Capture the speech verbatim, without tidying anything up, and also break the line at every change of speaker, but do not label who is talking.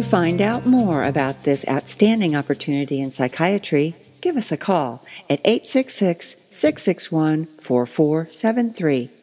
find out more about this outstanding opportunity in psychiatry, give us a call at eight six six, six six one, four four seven three.